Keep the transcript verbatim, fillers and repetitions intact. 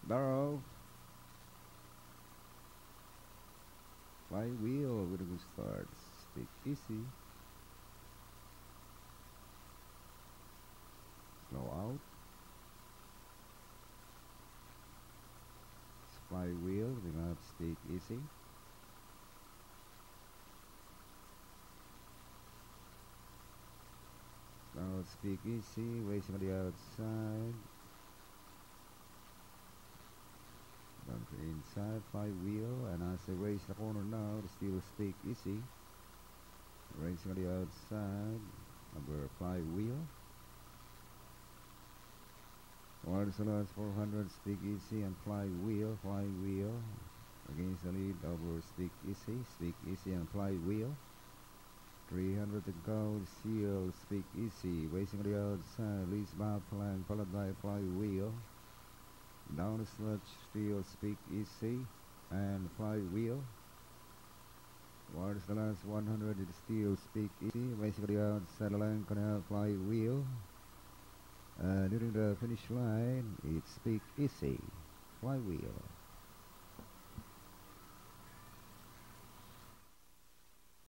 Barrow. Fly wheel with a good start. Stick easy. Slow out. Fly wheel with not stick easy. Now speak easy. Racing on the outside. Down to inside. Fly wheel. And as they race the corner now, still speak easy. Racing on the outside. Number fly wheel. Wires the last four hundred, speak easy and fly wheel, fly wheel. Against the lead over speak easy, speak easy and fly wheel. three hundred to go, seal, speak easy. Racing on the outside, leads by flying, followed by fly wheel. Down the stretch, still speak easy and fly wheel. Wires the last one hundred, it still speak easy. Racing on the outside, line, can fly wheel. Uh, during the finish line, it's speak easy, fly wheel.